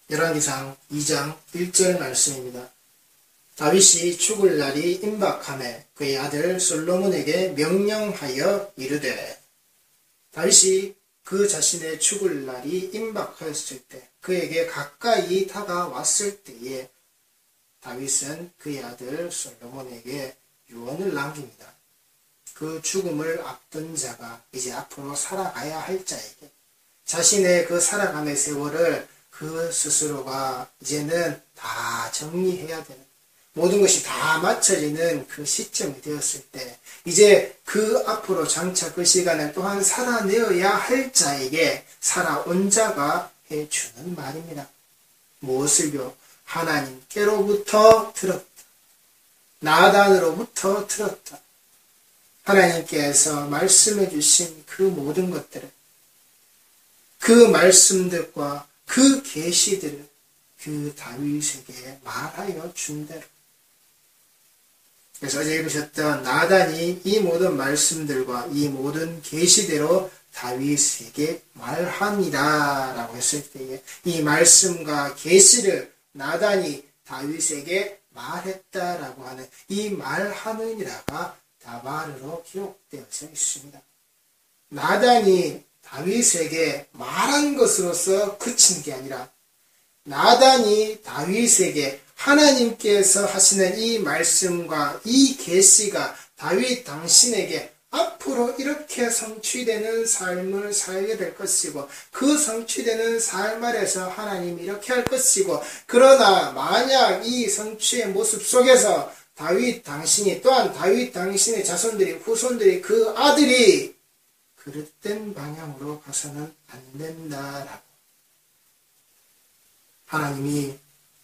열왕기상 2장 1절 말씀입니다. 다윗이 죽을 날이 임박하매 그의 아들 솔로몬에게 명령하여 이르되, 다윗이 그 자신의 죽을 날이 임박하였을 때, 그에게 가까이 다가왔을 때에 다윗은 그의 아들 솔로몬에게 유언을 남깁니다. 그 죽음을 앞둔 자가 이제 앞으로 살아가야 할 자에게 자신의 그 살아감의 세월을 그 스스로가 이제는 다 정리해야 되는, 모든 것이 다 맞춰지는 그 시점이 되었을 때 이제 그 앞으로 장차 그 시간을 또한 살아내어야 할 자에게 살아온 자가 해주는 말입니다. 무엇을요? 하나님께로부터 들었다. 나단으로부터 들었다. 하나님께서 말씀해 주신 그 모든 것들을, 그 말씀들과 그 계시들을 그 다윗에게 말하여 준 대로. 그래서 어제 읽으셨던 나단이 이 모든 말씀들과 이 모든 계시대로 다윗에게 말하니라 라고 했을 때에 이 말씀과 계시를 나단이 다윗에게 말했다라고 하는 이 말하느니라가 다발으로 기록되어져 있습니다. 나단이 다윗에게 말한 것으로서 그친 게 아니라 나단이 다윗에게 하나님께서 하시는 이 말씀과 이 계시가 다윗 당신에게 앞으로 이렇게 성취되는 삶을 살게 될 것이고 그 성취되는 삶 아래서 하나님이 이렇게 할 것이고, 그러나 만약 이 성취의 모습 속에서 다윗 당신이 또한 다윗 당신의 자손들이 후손들이 그 아들이 그릇된 방향으로 가서는 안 된다라고 하나님이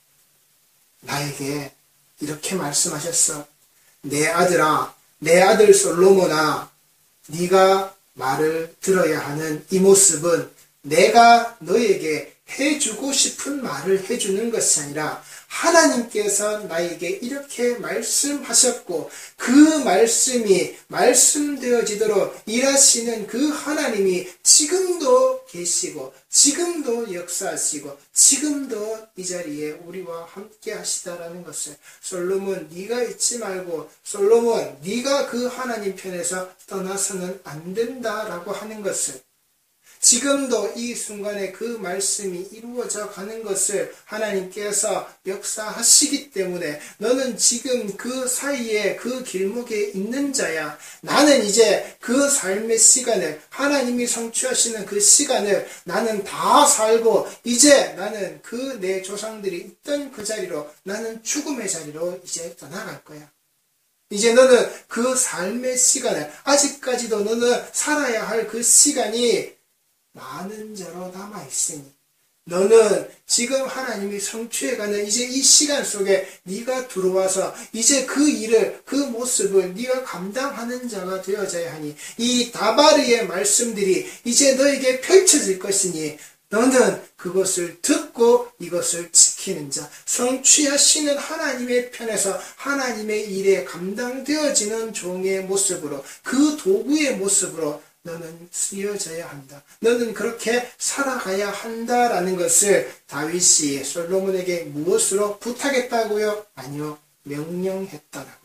나에게 이렇게 말씀하셨어. 내 아들아, 내 아들 솔로몬아, 네가 말을 들어야 하는 이 모습은 내가 너에게 해주고 싶은 말을 해주는 것이 아니라 하나님께서 나에게 이렇게 말씀하셨고 그 말씀이 말씀되어지도록 일하시는 그 하나님이 지금도 계시고 지금도 역사하시고 지금도 이 자리에 우리와 함께 하시다라는 것을, 솔로몬 네가 잊지 말고 솔로몬 네가 그 하나님 편에서 떠나서는 안 된다라고 하는 것을, 지금도 이 순간에 그 말씀이 이루어져 가는 것을 하나님께서 역사하시기 때문에 너는 지금 그 사이에 그 길목에 있는 자야. 나는 이제 그 삶의 시간을, 하나님이 성취하시는 그 시간을 나는 다 살고 이제 나는 그 내 조상들이 있던 그 자리로, 나는 죽음의 자리로 이제 떠나갈 거야. 이제 너는 그 삶의 시간을, 아직까지도 너는 살아야 할 그 시간이 많은 자로 남아있으니 너는 지금 하나님이 성취해가는 이제 이 시간 속에 네가 들어와서 이제 그 일을, 그 모습을 네가 감당하는 자가 되어져야 하니 이 다바르의 말씀들이 이제 너에게 펼쳐질 것이니 너는 그것을 듣고 이것을 지키는 자, 성취하시는 하나님의 편에서 하나님의 일에 감당되어지는 종의 모습으로, 그 도구의 모습으로 너는 쓰여져야 한다. 너는 그렇게 살아가야 한다라는 것을 다윗이 솔로몬에게 무엇으로 부탁했다고요? 아니요, 명령했다라고요.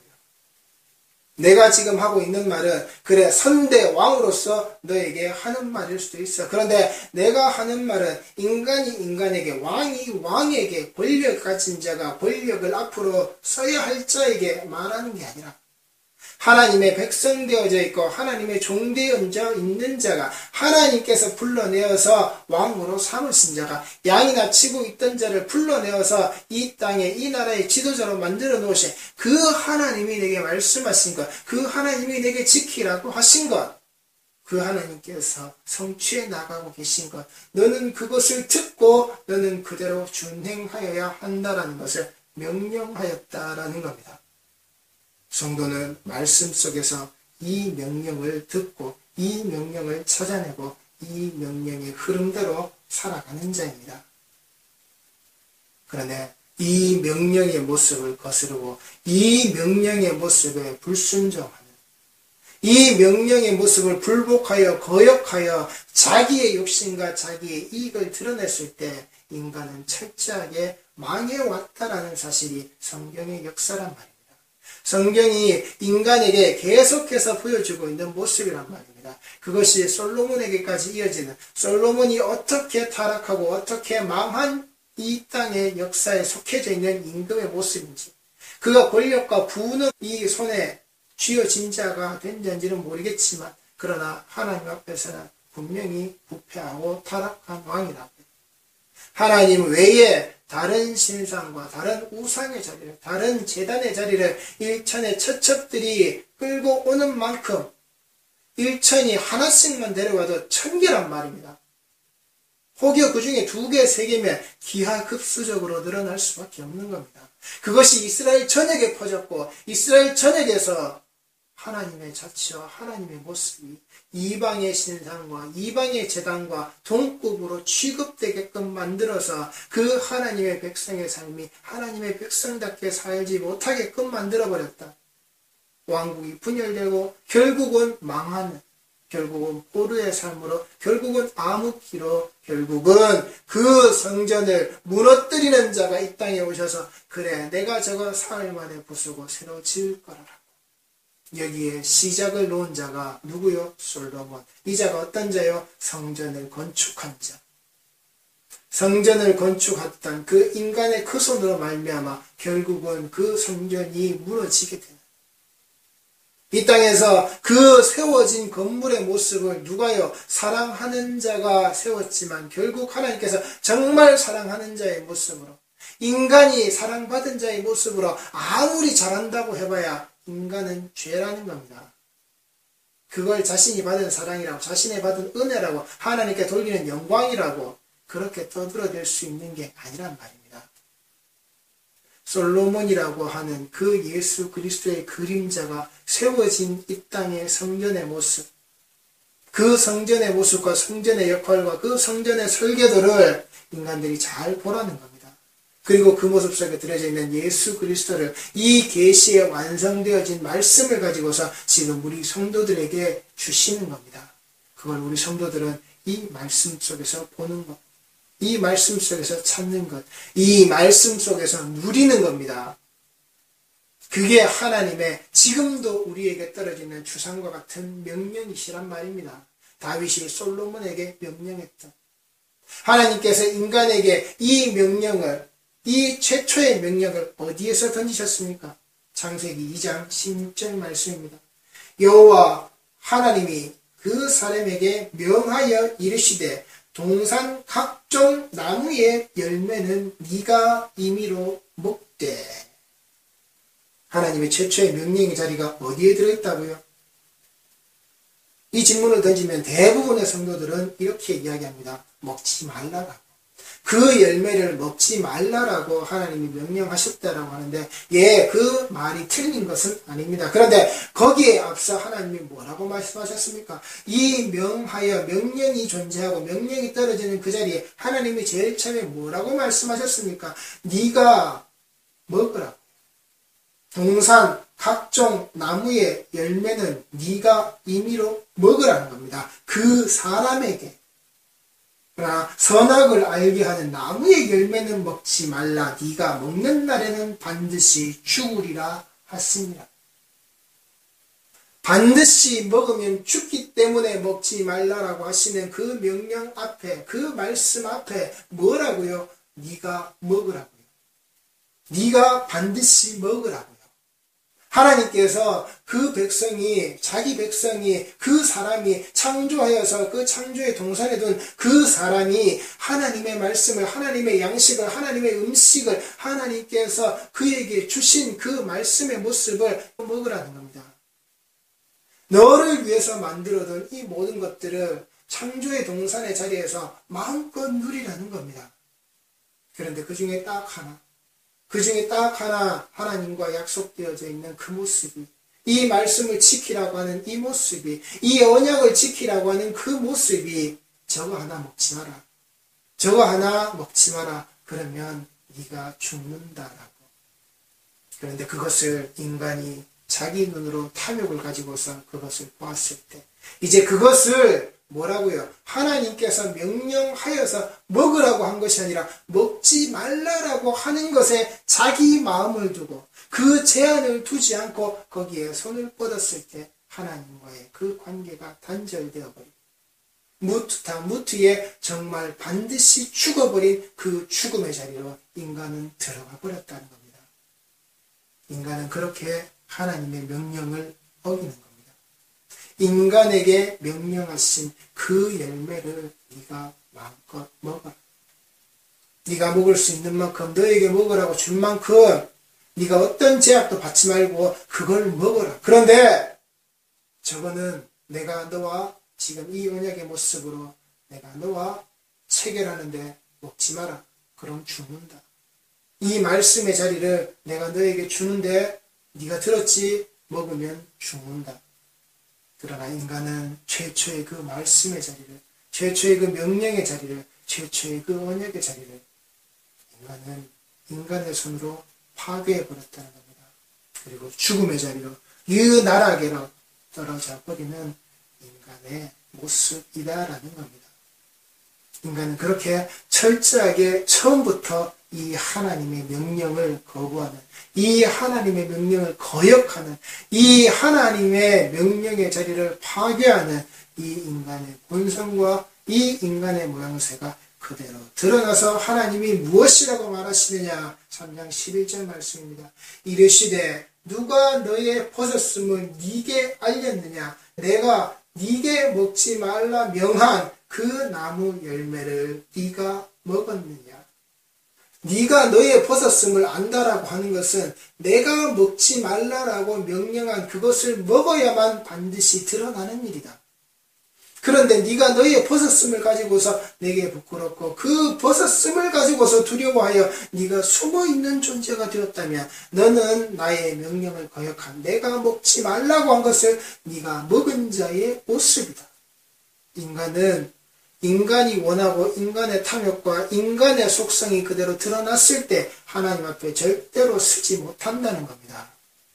내가 지금 하고 있는 말은 그래 선대 왕으로서 너에게 하는 말일 수도 있어. 그런데 내가 하는 말은 인간이 인간에게, 왕이 왕에게, 권력 가진 자가 권력을 앞으로 써야 할 자에게 말하는 게 아니라 하나님의 백성 되어져 있고 하나님의 종 되어져 있는 자가, 하나님께서 불러내어서 왕으로 삼으신 자가, 양이나 치고 있던 자를 불러내어서 이 땅에 이 나라의 지도자로 만들어 놓으신 그 하나님이 내게 말씀하신 것, 그 하나님이 내게 지키라고 하신 것, 그 하나님께서 성취해 나가고 계신 것, 너는 그것을 듣고 너는 그대로 준행하여야 한다라는 것을 명령하였다라는 겁니다. 성도는 말씀 속에서 이 명령을 듣고 이 명령을 찾아내고 이 명령의 흐름대로 살아가는 자입니다. 그런데 이 명령의 모습을 거스르고 이 명령의 모습에 불순종하는, 이 명령의 모습을 불복하여 거역하여 자기의 욕심과 자기의 이익을 드러냈을 때 인간은 철저하게 망해왔다라는 사실이 성경의 역사란 말입니다. 성경이 인간에게 계속해서 보여주고 있는 모습이란 말입니다. 그것이 솔로몬에게까지 이어지는, 솔로몬이 어떻게 타락하고 어떻게 망한 이 땅의 역사에 속해져 있는 임금의 모습인지, 그가 권력과 부는 이 손에 쥐어진 자가 된지는 모르겠지만, 그러나 하나님 앞에서는 분명히 부패하고 타락한 왕이라고. 하나님 외에 다른 신상과 다른 우상의 자리를, 다른 제단의 자리를 일천의 처첩들이 끌고 오는 만큼 일천이 하나씩만 데려가도 1000개란 말입니다. 혹여 그 중에 2개, 3개면 기하급수적으로 늘어날 수밖에 없는 겁니다. 그것이 이스라엘 전역에 퍼졌고 이스라엘 전역에서 하나님의 자치와 하나님의 모습이 이방의 신상과 이방의 제단과 동급으로 취급되게끔 만들어서 그 하나님의 백성의 삶이 하나님의 백성답게 살지 못하게끔 만들어버렸다. 왕국이 분열되고 결국은 망하는, 결국은 포로의 삶으로, 결국은 암흑기로, 결국은 그 성전을 무너뜨리는 자가 이 땅에 오셔서 그래 내가 저거 사흘 만에 부수고 새로 지을 거라라고. 여기에 시작을 놓은 자가 누구요? 솔로몬. 이 자가 어떤 자요? 성전을 건축한 자. 성전을 건축했던 그 인간의 그 손으로 말미암아 결국은 그 성전이 무너지게 되는, 이 땅에서 그 세워진 건물의 모습을 누가요? 사랑하는 자가 세웠지만 결국 하나님께서 정말 사랑하는 자의 모습으로, 인간이 사랑받은 자의 모습으로 아무리 잘한다고 해봐야 인간은 죄라는 겁니다. 그걸 자신이 받은 사랑이라고, 자신이 받은 은혜라고, 하나님께 돌리는 영광이라고 그렇게 떠들어댈 수 있는 게 아니란 말입니다. 솔로몬이라고 하는 그 예수 그리스도의 그림자가 세워진 이 땅의 성전의 모습, 그 성전의 모습과 성전의 역할과 그 성전의 설계도를 인간들이 잘 보라는 겁니다. 그리고 그 모습 속에 들어져 있는 예수 그리스도를, 이 계시에 완성되어진 말씀을 가지고서 지금 우리 성도들에게 주시는 겁니다. 그걸 우리 성도들은 이 말씀 속에서 보는 것, 이 말씀 속에서 찾는 것, 이 말씀 속에서 누리는 겁니다. 그게 하나님의 지금도 우리에게 떨어지는 주상과 같은 명령이시란 말입니다. 다윗이 솔로몬에게 명령했던, 하나님께서 인간에게 이 명령을, 이 최초의 명령을 어디에서 던지셨습니까? 창세기 2장 16절 말씀입니다. 여호와 하나님이 그 사람에게 명하여 이르시되 동산 각종 나무의 열매는 네가 임의로 먹되. 하나님의 최초의 명령의 자리가 어디에 들어있다고요? 이 질문을 던지면 대부분의 성도들은 이렇게 이야기합니다. 먹지 말라라고. 그 열매를 먹지 말라라고 하나님이 명령하셨다라고 하는데, 예, 그 말이 틀린 것은 아닙니다. 그런데 거기에 앞서 하나님이 뭐라고 말씀하셨습니까? 이 명하여, 명령이 존재하고 명령이 떨어지는 그 자리에 하나님이 제일 처음에 뭐라고 말씀하셨습니까? 네가 먹으라고. 동산 각종 나무의 열매는 네가 임의로 먹으라는 겁니다. 그 사람에게. 그러나 선악을 알게 하는 나무의 열매는 먹지 말라. 네가 먹는 날에는 반드시 죽으리라 하십니다. 반드시 먹으면 죽기 때문에 먹지 말라라고 하시는 그 명령 앞에, 그 말씀 앞에 뭐라고요? 네가 먹으라고요. 네가 반드시 먹으라고요. 하나님께서 그 백성이, 자기 백성이, 그 사람이 창조하여서 그 창조의 동산에 둔 그 사람이 하나님의 말씀을, 하나님의 양식을, 하나님의 음식을, 하나님께서 그에게 주신 그 말씀의 모습을 먹으라는 겁니다. 너를 위해서 만들어둔 이 모든 것들을 창조의 동산의 자리에서 마음껏 누리라는 겁니다. 그런데 그 중에 딱 하나 하나님과 약속되어져 있는 그 모습이, 이 말씀을 지키라고 하는 이 모습이, 이 언약을 지키라고 하는 그 모습이 저거 하나 먹지 마라. 저거 하나 먹지 마라. 그러면 네가 죽는다라고. 그런데 그것을 인간이 자기 눈으로 탐욕을 가지고서 그것을 보았을 때 이제 그것을 뭐라고요? 하나님께서 명령하여서 먹으라고 한 것이 아니라 먹지 말라라고 하는 것에 자기 마음을 두고 그 제한을 두지 않고 거기에 손을 뻗었을 때 하나님과의 그 관계가 단절되어 버립니다. 무트에 정말 반드시 죽어버린 그 죽음의 자리로 인간은 들어가 버렸다는 겁니다. 인간은 그렇게 하나님의 명령을 어기는 겁니다. 인간에게 명령하신 그 열매를 네가 마음껏 먹어라. 네가 먹을 수 있는 만큼 너에게 먹으라고 준 만큼 네가 어떤 제약도 받지 말고 그걸 먹어라. 그런데 저거는 내가 너와 지금 이 언약의 모습으로 내가 너와 체결하는데 먹지 마라. 그럼 죽는다. 이 말씀의 자리를 내가 너에게 주는데 네가 들었지? 먹으면 죽는다. 그러나 인간은 최초의 그 말씀의 자리를, 최초의 그 명령의 자리를, 최초의 그 언약의 자리를 인간은 인간의 손으로 파괴해버렸다는 겁니다. 그리고 죽음의 자리로 유나라하게로 떨어져 버리는 인간의 모습이다라는 겁니다. 인간은 그렇게 철저하게 처음부터 이 하나님의 명령을 거부하는, 이 하나님의 명령을 거역하는, 이 하나님의 명령의 자리를 파괴하는 이 인간의 본성과 이 인간의 모양새가 그대로 드러나서 하나님이 무엇이라고 말하시느냐. 3장 11절 말씀입니다. 이르시되 누가 너의 벗었음을 네게 알렸느냐. 내가 네게 먹지 말라 명한 그 나무 열매를 네가 먹었느냐. 네가 너의 벗었음을 안다라고 하는 것은 내가 먹지 말라라고 명령한 그것을 먹어야만 반드시 드러나는 일이다. 그런데 네가 너의 벗었음을 가지고서 내게 부끄럽고 그 벗었음을 가지고서 두려워하여 네가 숨어있는 존재가 되었다면 너는 나의 명령을 거역한 내가 먹지 말라고 한 것을 네가 먹은 자의 모습이다. 인간은 인간이 원하고 인간의 탐욕과 인간의 속성이 그대로 드러났을 때 하나님 앞에 절대로 서지 못한다는 겁니다.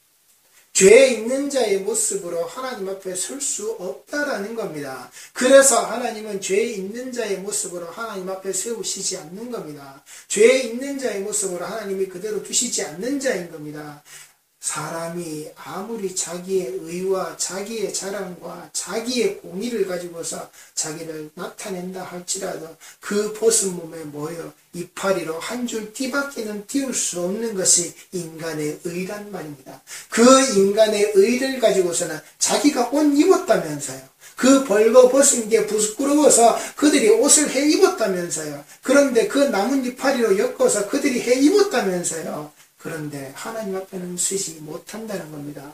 죄 있는 자의 모습으로 하나님 앞에 설 수 없다라는 겁니다. 그래서 하나님은 죄 있는 자의 모습으로 하나님 앞에 세우시지 않는 겁니다. 죄 있는 자의 모습으로 하나님이 그대로 두시지 않는 자인 겁니다. 사람이 아무리 자기의 의와 자기의 자랑과 자기의 공의를 가지고서 자기를 나타낸다 할지라도 그 벗은 몸에 모여 이파리로 한 줄 띠밖에는 띄울 수 없는 것이 인간의 의란 말입니다. 그 인간의 의를 가지고서는 자기가 옷 입었다면서요. 그 벌거벗은 게 부끄러워서 그들이 옷을 해 입었다면서요. 그런데 그 남은 이파리로 엮어서 그들이 해 입었다면서요. 그런데 하나님 앞에는 쓰지 못한다는 겁니다.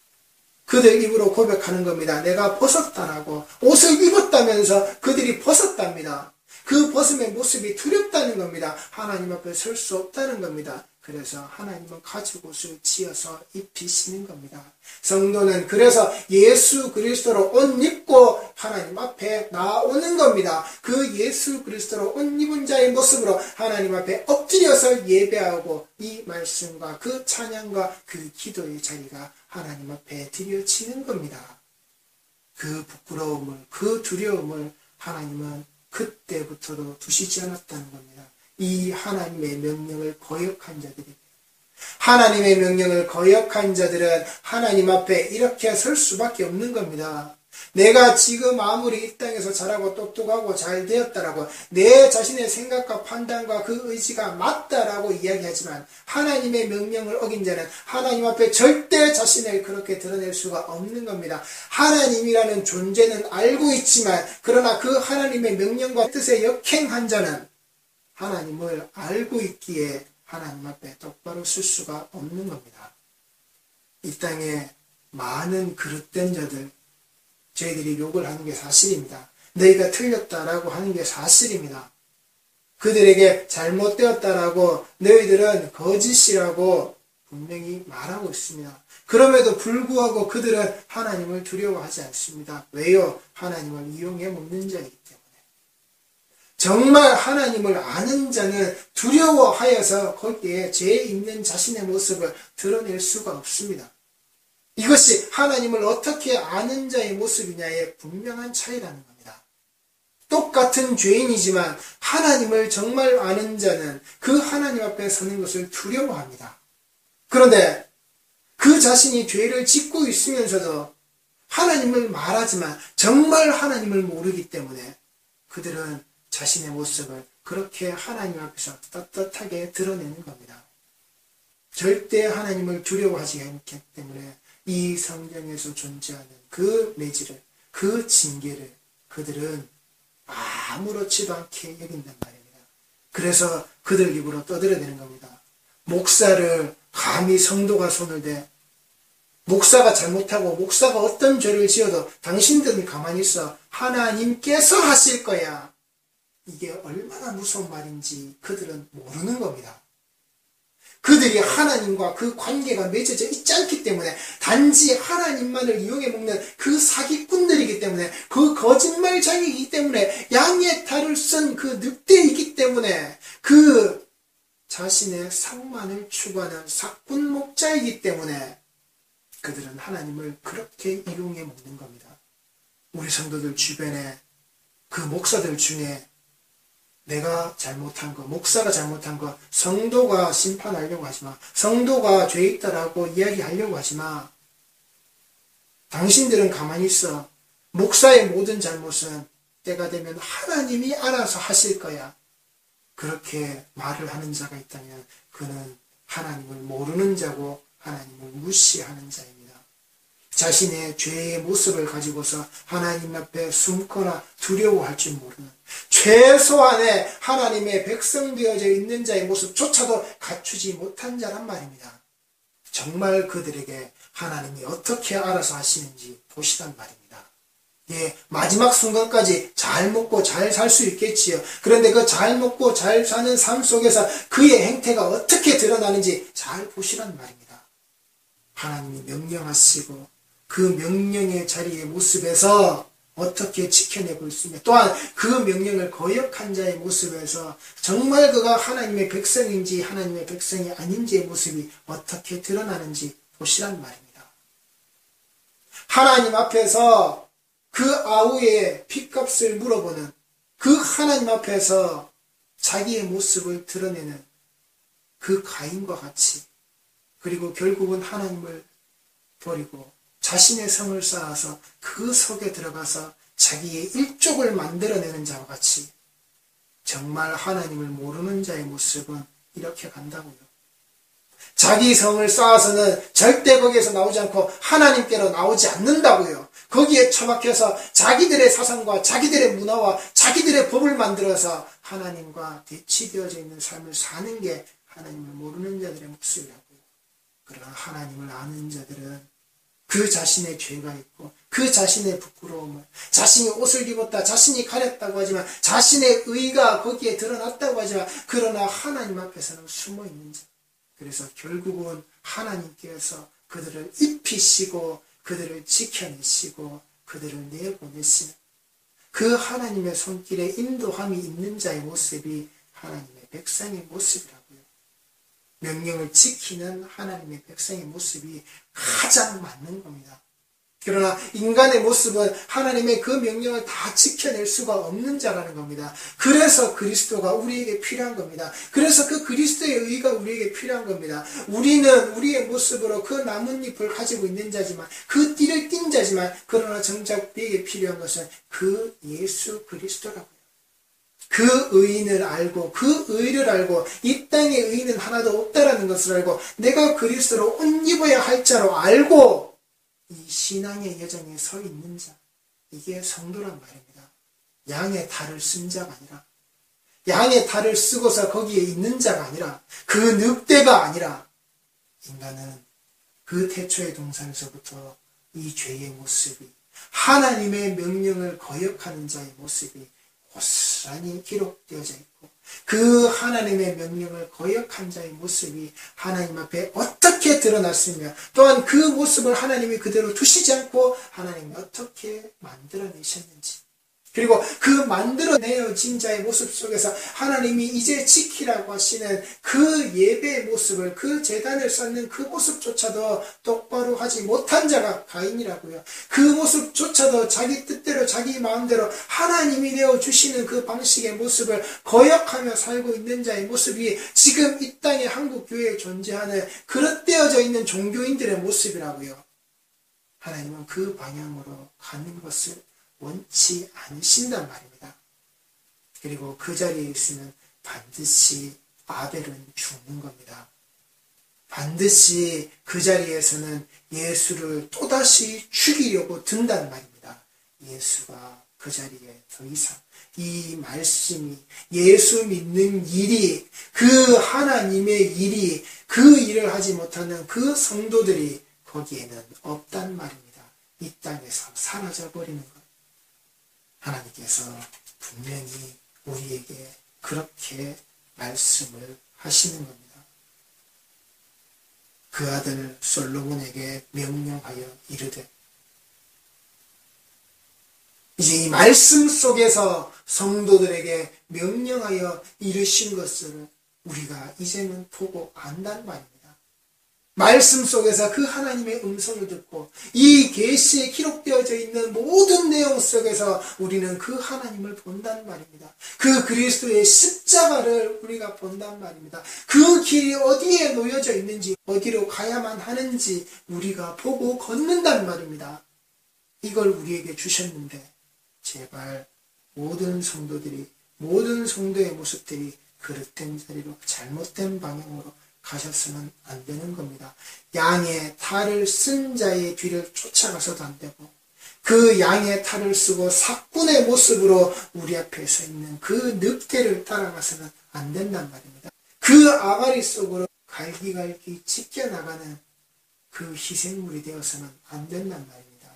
그들 입으로 고백하는 겁니다. 내가 벗었다라고. 옷을 입었다면서 그들이 벗었답니다. 그 벗음의 모습이 두렵다는 겁니다. 하나님 앞에 설 수 없다는 겁니다. 그래서 하나님은 가죽옷을 지어서 입히시는 겁니다. 성도는 그래서 예수 그리스도로 옷 입고 하나님 앞에 나오는 겁니다. 그 예수 그리스도로 옷 입은 자의 모습으로 하나님 앞에 엎드려서 예배하고 이 말씀과 그 찬양과 그 기도의 자리가 하나님 앞에 드려지는 겁니다. 그 부끄러움을, 그 두려움을 하나님은 그때부터도 두시지 않았다는 겁니다. 이 하나님의 명령을 거역한 자들이, 하나님의 명령을 거역한 자들은 하나님 앞에 이렇게 설 수밖에 없는 겁니다. 내가 지금 아무리 이 땅에서 잘하고 똑똑하고 잘 되었다라고 내 자신의 생각과 판단과 그 의지가 맞다라고 이야기하지만 하나님의 명령을 어긴 자는 하나님 앞에 절대 자신을 그렇게 드러낼 수가 없는 겁니다. 하나님이라는 존재는 알고 있지만 그러나 그 하나님의 명령과 뜻에 역행한 자는 하나님을 알고 있기에 하나님 앞에 똑바로 쓸 수가 없는 겁니다. 이 땅에 많은 그릇된 자들, 저희들이 욕을 하는 게 사실입니다. 너희가 틀렸다라고 하는 게 사실입니다. 그들에게 잘못되었다라고 너희들은 거짓이라고 분명히 말하고 있습니다. 그럼에도 불구하고 그들은 하나님을 두려워하지 않습니다. 왜요? 하나님을 이용해 먹는 자이기 때문에. 정말 하나님을 아는 자는 두려워하여서 거기에 죄 있는 자신의 모습을 드러낼 수가 없습니다. 이것이 하나님을 어떻게 아는 자의 모습이냐의 분명한 차이라는 겁니다. 똑같은 죄인이지만 하나님을 정말 아는 자는 그 하나님 앞에 서는 것을 두려워합니다. 그런데 그 자신이 죄를 짓고 있으면서도 하나님을 말하지만 정말 하나님을 모르기 때문에 그들은 자신의 모습을 그렇게 하나님 앞에서 떳떳하게 드러내는 겁니다. 절대 하나님을 두려워하지 않기 때문에 이 성경에서 존재하는 그 매질을, 그 징계를 그들은 아무렇지도 않게 여긴단 말입니다. 그래서 그들 입으로 떠들어대는 겁니다. 목사를 감히 성도가 손을 대, 목사가 잘못하고 목사가 어떤 죄를 지어도 당신들은 가만히 있어. 하나님께서 하실 거야. 이게 얼마나 무서운 말인지 그들은 모르는 겁니다. 그들이 하나님과 그 관계가 맺어져 있지 않기 때문에 단지 하나님만을 이용해 먹는 그 사기꾼들이기 때문에 그 거짓말장이기 때문에 양의 탈을 쓴 그 늑대이기 때문에 그 자신의 상만을 추구하는 사꾼 목자이기 때문에 그들은 하나님을 그렇게 이용해 먹는 겁니다. 우리 성도들 주변에 그 목사들 중에 내가 잘못한 거, 목사가 잘못한 거, 성도가 심판하려고 하지 마. 성도가 죄 있다라고 이야기하려고 하지 마. 당신들은 가만히 있어. 목사의 모든 잘못은 때가 되면 하나님이 알아서 하실 거야. 그렇게 말을 하는 자가 있다면 그는 하나님을 모르는 자고 하나님을 무시하는 자입니다. 자신의 죄의 모습을 가지고서 하나님 앞에 숨거나 두려워할 줄 모르는 최소한의 하나님의 백성 되어져 있는 자의 모습조차도 갖추지 못한 자란 말입니다. 정말 그들에게 하나님이 어떻게 알아서 하시는지 보시란 말입니다. 예, 마지막 순간까지 잘 먹고 잘 살 수 있겠지요. 그런데 그 잘 먹고 잘 사는 삶 속에서 그의 행태가 어떻게 드러나는지 잘 보시란 말입니다. 하나님이 명령하시고 그 명령의 자리의 모습에서 어떻게 지켜내고 있으며 또한 그 명령을 거역한 자의 모습에서 정말 그가 하나님의 백성인지 하나님의 백성이 아닌지의 모습이 어떻게 드러나는지 보시란 말입니다. 하나님 앞에서 그 아우의 핏값을 물어보는 그 하나님 앞에서 자기의 모습을 드러내는 그 가인과 같이 그리고 결국은 하나님을 버리고 자신의 성을 쌓아서 그 속에 들어가서 자기의 일족을 만들어내는 자와 같이 정말 하나님을 모르는 자의 모습은 이렇게 간다고요. 자기 성을 쌓아서는 절대 거기에서 나오지 않고 하나님께로 나오지 않는다고요. 거기에 처박혀서 자기들의 사상과 자기들의 문화와 자기들의 법을 만들어서 하나님과 대치되어져 있는 삶을 사는 게 하나님을 모르는 자들의 모습이라고요. 그러나 하나님을 아는 자들은 그 자신의 죄가 있고 그 자신의 부끄러움을 자신이 옷을 입었다 자신이 가렸다고 하지만 자신의 의가 거기에 드러났다고 하지만 그러나 하나님 앞에서는 숨어있는 자. 그래서 결국은 하나님께서 그들을 입히시고 그들을 지켜내시고 그들을 내보내시는 그 하나님의 손길에 인도함이 있는 자의 모습이 하나님의 백성의 모습이라고요. 명령을 지키는 하나님의 백성의 모습이 가장 맞는 겁니다. 그러나 인간의 모습은 하나님의 그 명령을 다 지켜낼 수가 없는 자라는 겁니다. 그래서 그리스도가 우리에게 필요한 겁니다. 그래서 그 그리스도의 의가 우리에게 필요한 겁니다. 우리는 우리의 모습으로 그 나뭇잎을 가지고 있는 자지만 그 띠를 띈 자지만 그러나 정작 우리에게 필요한 것은 그 예수 그리스도라고요. 그 의인을 알고 그 의를 알고 이 땅에 의인은 하나도 없다라는 것을 알고 내가 그리스도로 옷 입어야 할 자로 알고 이 신앙의 여정에 서 있는 자, 이게 성도란 말입니다. 양의 탈을 쓴 자가 아니라 양의 탈을 쓰고서 거기에 있는 자가 아니라 그 늑대가 아니라 인간은 그 태초의 동산에서부터 이 죄의 모습이 하나님의 명령을 거역하는 자의 모습이 고스란히 기록되어져 있고 그 하나님의 명령을 거역한 자의 모습이 하나님 앞에 어떻게 드러났으며 또한 그 모습을 하나님이 그대로 두시지 않고 하나님이 어떻게 만들어내셨는지 그리고 그 만들어내어진 자의 모습 속에서 하나님이 이제 지키라고 하시는 그 예배의 모습을, 그 제단을 쌓는 그 모습조차도 똑바로 하지 못한 자가 가인이라고요. 그 모습조차도 자기 뜻대로 자기 마음대로 하나님이 내어주시는 그 방식의 모습을 거역하며 살고 있는 자의 모습이 지금 이 땅의 한국교회에 존재하는 그릇되어져 있는 종교인들의 모습이라고요. 하나님은 그 방향으로 가는 것을 원치 않으신단 말입니다. 그리고 그 자리에 있으면 반드시 아벨은 죽는 겁니다. 반드시 그 자리에서는 예수를 또다시 죽이려고 든단 말입니다. 예수가 그 자리에 더 이상 이 말씀이, 예수 믿는 일이, 그 하나님의 일이, 그 일을 하지 못하는 그 성도들이 거기에는 없단 말입니다. 이 땅에서 사라져버리는 것. 하나님께서 분명히 우리에게 그렇게 말씀을 하시는 겁니다. 그 아들 솔로몬에게 명령하여 이르되, 이제 이 말씀 속에서 성도들에게 명령하여 이르신 것을 우리가 이제는 보고 안단 말입니다. 말씀 속에서 그 하나님의 음성을 듣고 이 계시에 기록되어져 있는 모든 내용 속에서 우리는 그 하나님을 본단 말입니다. 그 그리스도의 십자가를 우리가 본단 말입니다. 그 길이 어디에 놓여져 있는지, 어디로 가야만 하는지 우리가 보고 걷는단 말입니다. 이걸 우리에게 주셨는데 제발 모든 성도들이, 모든 성도의 모습들이 그릇된 자리로, 잘못된 방향으로 가셨으면 안 되는 겁니다. 양의 탈을 쓴 자의 뒤를 쫓아가서도 안 되고, 그 양의 탈을 쓰고 사꾼의 모습으로 우리 앞에 서 있는 그 늑대를 따라가서는 안 된단 말입니다. 그 아가리 속으로 갈기갈기 찢겨나가는 그 희생물이 되어서는 안 된단 말입니다.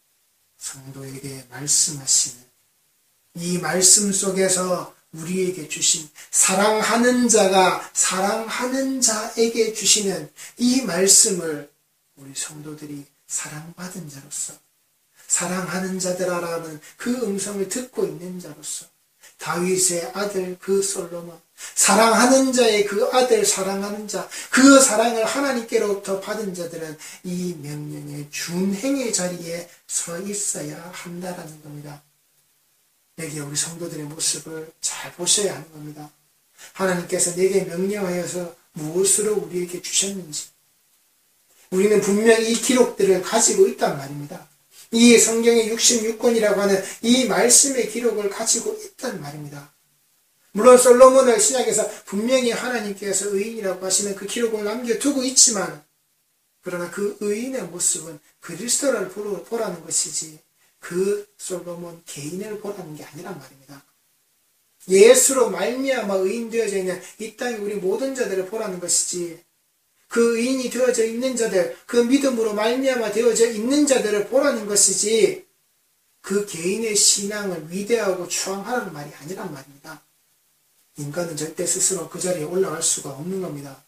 성도에게 말씀하시는 이 말씀 속에서 우리에게 주신, 사랑하는 자가 사랑하는 자에게 주시는 이 말씀을 우리 성도들이 사랑받은 자로서, 사랑하는 자들아라는 그 음성을 듣고 있는 자로서, 다윗의 아들 그 솔로몬, 사랑하는 자의 그 아들, 사랑하는 자, 그 사랑을 하나님께로부터 받은 자들은 이 명령의 준행의 자리에 서 있어야 한다라는 겁니다. 여기 우리 성도들의 모습을 잘 보셔야 하는 겁니다. 하나님께서 내게 명령하여서 무엇으로 우리에게 주셨는지 우리는 분명히 이 기록들을 가지고 있단 말입니다. 이 성경의 66권이라고 하는 이 말씀의 기록을 가지고 있단 말입니다. 물론 솔로몬을 신약에서 분명히 하나님께서 의인이라고 하시는 그 기록을 남겨두고 있지만, 그러나 그 의인의 모습은 그리스도를 보라는 것이지 그 솔로몬 개인을 보라는 게 아니란 말입니다. 예수로 말미암아 의인 되어져 있는 이 땅의 우리 모든 자들을 보라는 것이지, 그 의인이 되어져 있는 자들, 그 믿음으로 말미암아 되어져 있는 자들을 보라는 것이지 그 개인의 신앙을 위대하고 추앙하라는 말이 아니란 말입니다. 인간은 절대 스스로 그 자리에 올라갈 수가 없는 겁니다.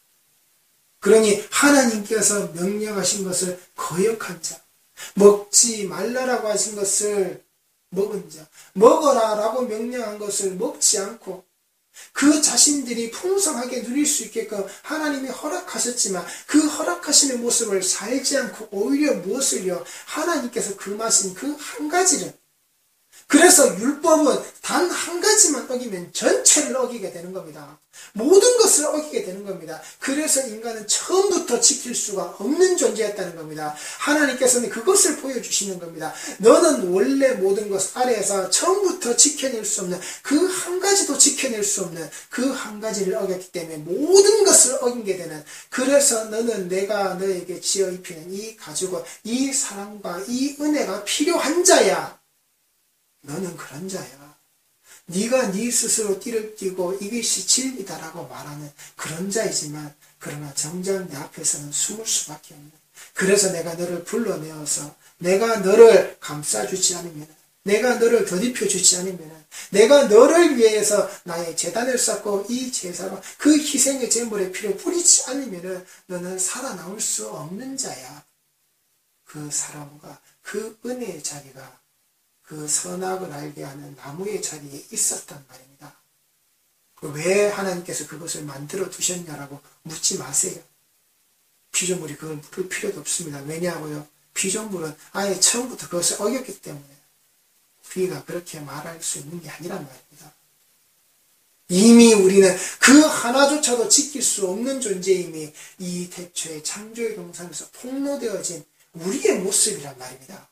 그러니 하나님께서 명령하신 것을 거역한 자, 먹지 말라라고 하신 것을 먹은 자, 먹어라라고 명령한 것을 먹지 않고 그 자신들이 풍성하게 누릴 수 있게끔 하나님이 허락하셨지만 그 허락하심의 모습을 살지 않고 오히려 무엇을요? 하나님께서 금하신 그 한 가지를, 그래서 율법은 단 한 가지만 어기면 전체를 어기게 되는 겁니다. 모든 것을 어기게 되는 겁니다. 그래서 인간은 처음부터 지킬 수가 없는 존재였다는 겁니다. 하나님께서는 그것을 보여주시는 겁니다. 너는 원래 모든 것 아래에서 처음부터 지켜낼 수 없는, 그 한 가지도 지켜낼 수 없는 그 한 가지를 어겼기 때문에 모든 것을 어기게 되는, 그래서 너는 내가 너에게 지어 입히는 이 가지고 이 사랑과 이 은혜가 필요한 자야. 너는 그런 자야. 네가 네 스스로 띠를 띠고 이것이 진리다라고 말하는 그런 자이지만, 그러나 정작 내 앞에서는 숨을 수밖에 없는, 그래서 내가 너를 불러내어서 내가 너를 감싸주지 않으면, 내가 너를 더입혀주지 않으면, 내가 너를 위해서 나의 제단을 쌓고 이 제사로 그 희생의 제물의 피를 뿌리지 않으면 너는 살아나올 수 없는 자야. 그 사랑과 그 은혜의 자리가, 그 그 선악을 알게 하는 나무의 자리에 있었단 말입니다. 왜 하나님께서 그것을 만들어 두셨냐라고 묻지 마세요. 피조물이 그걸 물을 필요도 없습니다. 왜냐하고요, 피조물은 아예 처음부터 그것을 어겼기 때문에 우리가 그렇게 말할 수 있는 게 아니란 말입니다. 이미 우리는 그 하나조차도 지킬 수 없는 존재임이 이 태초의 창조의 동산에서 폭로되어진 우리의 모습이란 말입니다.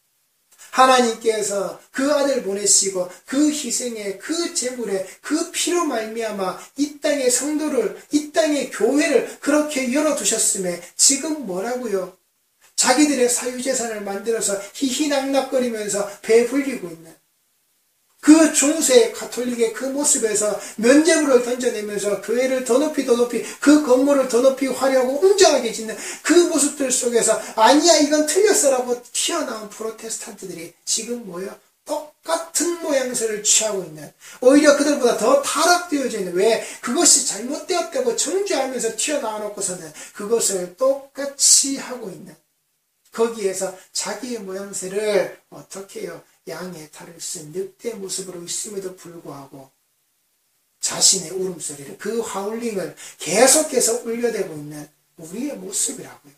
하나님께서 그 아들 보내시고 그 희생에, 그 제물에, 그 피로 말미암아 이 땅의 성도를, 이 땅의 교회를 그렇게 열어두셨음에 지금 뭐라고요? 자기들의 사유재산을 만들어서 희희낙낙거리면서 배불리고 있는 그 중세 가톨릭의 그 모습에서 면죄부를 던져내면서 교회를 더 높이 그 건물을 더 높이 화려하고 웅장하게 짓는 그 모습들 속에서 아니야 이건 틀렸어라고 튀어나온 프로테스탄트들이 지금 뭐예요? 똑같은 모양새를 취하고 있는, 오히려 그들보다 더 타락되어져 있는, 왜? 그것이 잘못되었다고 정죄하면서 튀어나와놓고서는 그것을 똑같이 하고 있는, 거기에서 자기의 모양새를 어떻게 해요? 양의 탈을 쓴 늑대 모습으로 있음에도 불구하고 자신의 울음소리를, 그 하울링을 계속해서 울려대고 있는 우리의 모습이라고요.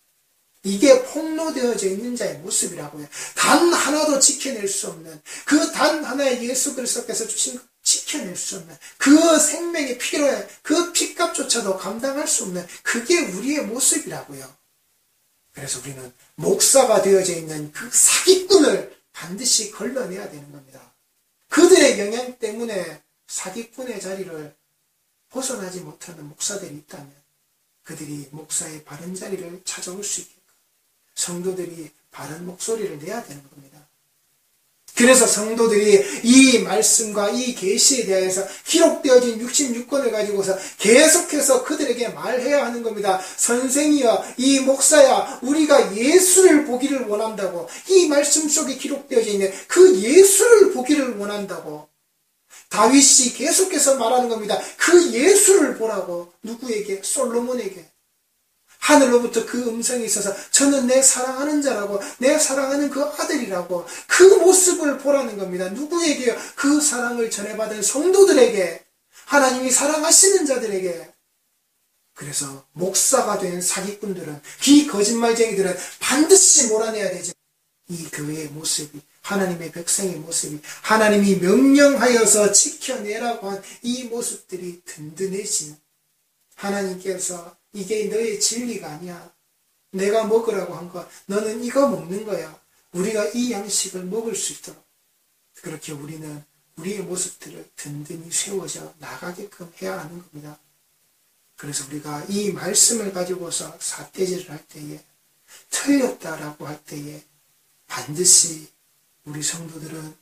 이게 폭로되어져 있는 자의 모습이라고요. 단 하나도 지켜낼 수 없는, 그 단 하나의 예수 그리스도께서 주신 지켜낼 수 없는 그 생명의 피로에 그 핏값조차도 감당할 수 없는 그게 우리의 모습이라고요. 그래서 우리는 목사가 되어져 있는 그 사기꾼을 반드시 걸러내야 되는 겁니다. 그들의 영향 때문에 사기꾼의 자리를 벗어나지 못하는 목사들이 있다면 그들이 목사의 바른 자리를 찾아올 수 있게끔 성도들이 바른 목소리를 내야 되는 겁니다. 그래서 성도들이 이 말씀과 이 계시에 대해서 기록되어진 66권을 가지고서 계속해서 그들에게 말해야 하는 겁니다. 선생이여, 이 목사야, 우리가 예수를 보기를 원한다고, 이 말씀 속에 기록되어져 있는 그 예수를 보기를 원한다고 다윗이 계속해서 말하는 겁니다. 그 예수를 보라고. 누구에게? 솔로몬에게. 하늘로부터 그 음성이 있어서 저는 내 사랑하는 자라고, 내 사랑하는 그 아들이라고, 그 모습을 보라는 겁니다. 누구에게요? 그 사랑을 전해받은 성도들에게, 하나님이 사랑하시는 자들에게. 그래서 목사가 된 사기꾼들은, 이 거짓말쟁이들은 반드시 몰아내야 되죠. 이 교회의 모습이, 하나님의 백성의 모습이, 하나님이 명령하여서 지켜내라고 한 이 모습들이 든든해지는, 하나님께서 이게 너의 진리가 아니야, 내가 먹으라고 한 거, 너는 이거 먹는 거야, 우리가 이 양식을 먹을 수 있도록 그렇게 우리는 우리의 모습들을 든든히 세워져 나가게끔 해야 하는 겁니다. 그래서 우리가 이 말씀을 가지고서 삿대질을 할 때에, 틀렸다라고 할 때에 반드시 우리 성도들은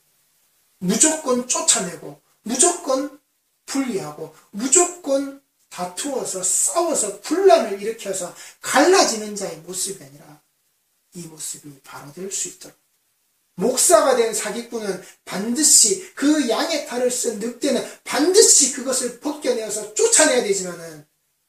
무조건 쫓아내고, 무조건 분리하고, 무조건 다투어서 싸워서 분란을 일으켜서 갈라지는 자의 모습이 아니라 이 모습이 바로 될 수 있도록, 목사가 된 사기꾼은 반드시 그 양의 탈을 쓴 늑대는 반드시 그것을 벗겨내어서 쫓아내야 되지만은,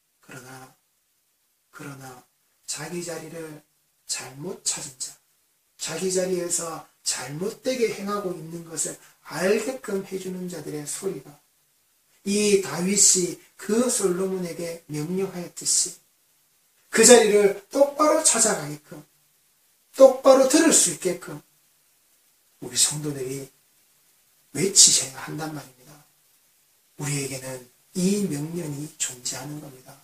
그러나 자기 자리를 잘못 찾은 자, 자기 자리에서 잘못되게 행하고 있는 것을 알게끔 해주는 자들의 소리가, 이 다윗이 그 솔로몬에게 명령하였듯이 그 자리를 똑바로 찾아가게끔, 똑바로 들을 수 있게끔 우리 성도들이 외치셔야 한단 말입니다. 우리에게는 이 명령이 존재하는 겁니다.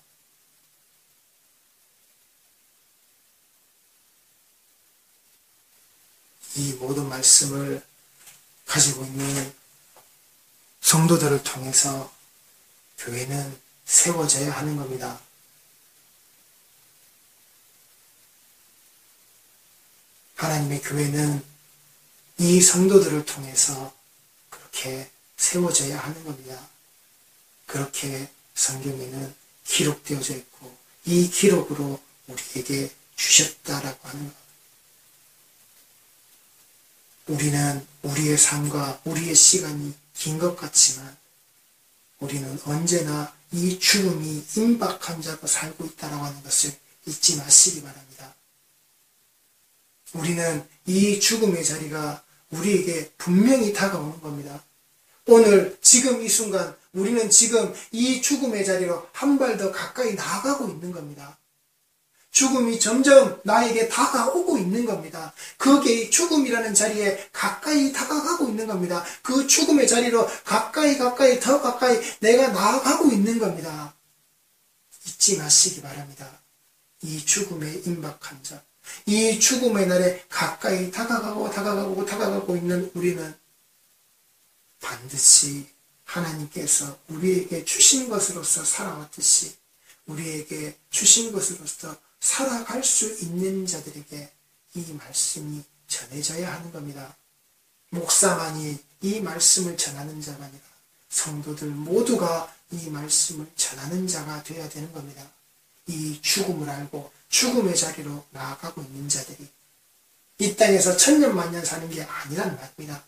이 모든 말씀을 가지고 있는 성도들을 통해서 교회는 세워져야 하는 겁니다. 하나님의 교회는 이 성도들을 통해서 그렇게 세워져야 하는 겁니다. 그렇게 성경에는 기록되어져 있고 이 기록으로 우리에게 주셨다라고 하는 것. 우리는 우리의 삶과 우리의 시간이 긴 것 같지만 우리는 언제나 이 죽음이 임박한 자로 살고 있다라고 하는 것을 잊지 마시기 바랍니다. 우리는 이 죽음의 자리가 우리에게 분명히 다가오는 겁니다. 오늘 지금 이 순간 우리는 지금 이 죽음의 자리로 한 발 더 가까이 나아가고 있는 겁니다. 죽음이 점점 나에게 다가오고 있는 겁니다. 그게 죽음이라는 자리에 가까이 다가가고 있는 겁니다. 그 죽음의 자리로 가까이 더 가까이 내가 나아가고 있는 겁니다. 잊지 마시기 바랍니다. 이 죽음의 임박한 자, 이 죽음의 날에 가까이 다가가고 있는 우리는 반드시 하나님께서 우리에게 주신 것으로서 살아왔듯이 우리에게 주신 것으로서 살아갈 수 있는 자들에게 이 말씀이 전해져야 하는 겁니다. 목사만이 이 말씀을 전하는 자가 아니라 성도들 모두가 이 말씀을 전하는 자가 되어야 되는 겁니다. 이 죽음을 알고 죽음의 자리로 나아가고 있는 자들이 이 땅에서 천년만년 사는 게 아니란 말입니다.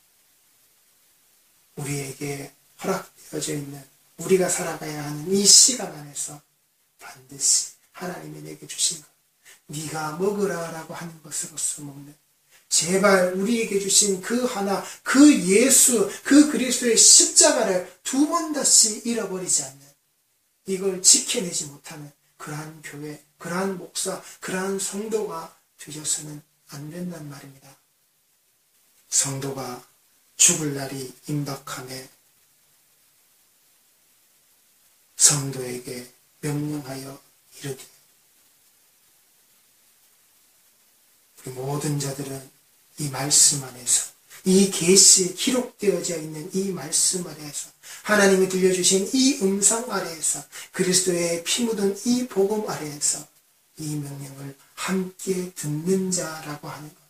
우리에게 허락되어져 있는 우리가 살아가야 하는 이 시간 안에서 반드시 하나님이 내게 주신 것, 네가 먹으라라고 하는 것으로서 먹는, 제발 우리에게 주신 그 하나, 그 예수, 그 그리스도의 십자가를 두 번 다시 잃어버리지 않는, 이걸 지켜내지 못하는 그러한 교회, 그러한 목사, 그러한 성도가 되어서는 안 된단 말입니다. 성도가 죽을 날이 임박함에 성도에게 명령하여 이르되, 우리 모든 자들은 이 말씀 안에서, 이 계시에 기록되어져 있는 이 말씀 아래에서, 하나님이 들려주신 이 음성 아래에서, 그리스도의 피 묻은 이 복음 아래에서 이 명령을 함께 듣는 자라고 하는 것.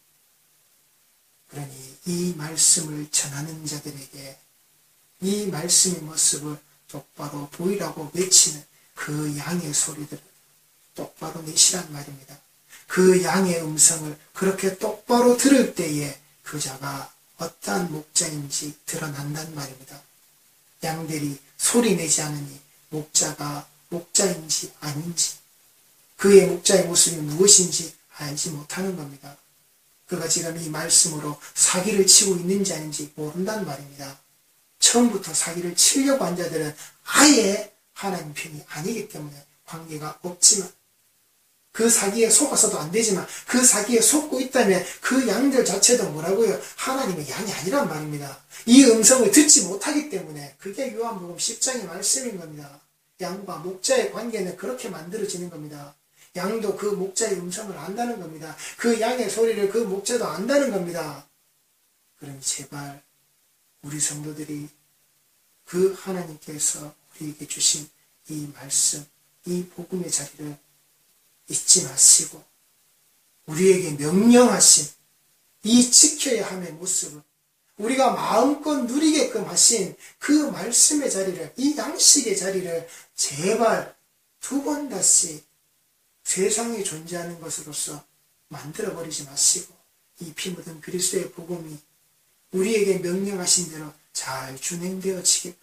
그러니 이 말씀을 전하는 자들에게 이 말씀의 모습을 똑바로 보이라고 외치는 그 양의 소리들을 똑바로 내시란 말입니다. 그 양의 음성을 그렇게 똑바로 들을 때에 그 자가 어떠한 목자인지 드러난단 말입니다. 양들이 소리 내지 않으니 목자가 목자인지 아닌지, 그의 목자의 모습이 무엇인지 알지 못하는 겁니다. 그가 지금 이 말씀으로 사기를 치고 있는지 아닌지 모른단 말입니다. 처음부터 사기를 치려고 한 자들은 아예 하나님 편이 아니기 때문에 관계가 없지만, 그 사기에 속아서도 안 되지만, 그 사기에 속고 있다면 그 양들 자체도 뭐라고요? 하나님의 양이 아니란 말입니다. 이 음성을 듣지 못하기 때문에 그게 요한복음 10장의 말씀인 겁니다. 양과 목자의 관계는 그렇게 만들어지는 겁니다. 양도 그 목자의 음성을 안다는 겁니다. 그 양의 소리를 그 목자도 안다는 겁니다. 그러니 제발 우리 성도들이 그 하나님께서 우리에게 주신 이 말씀, 이 복음의 자리를 잊지 마시고 우리에게 명령하신 이 지켜야 함의 모습을 우리가 마음껏 누리게끔 하신 그 말씀의 자리를, 이 양식의 자리를 제발 두 번 다시 세상에 존재하는 것으로서 만들어버리지 마시고 이 피 묻은 그리스도의 복음이 우리에게 명령하신 대로 잘 준행되어지게,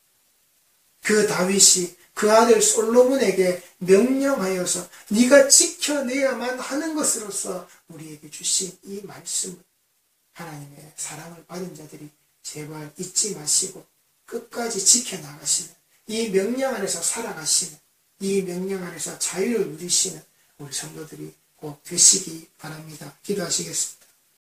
그 다윗이 그 아들 솔로몬에게 명령하여서 네가 지켜내야만 하는 것으로서 우리에게 주신 이 말씀을 하나님의 사랑을 받은 자들이 제발 잊지 마시고 끝까지 지켜나가시는, 이 명령 안에서 살아가시는, 이 명령 안에서 자유를 누리시는 우리 성도들이 꼭 되시기 바랍니다. 기도하시겠습니다.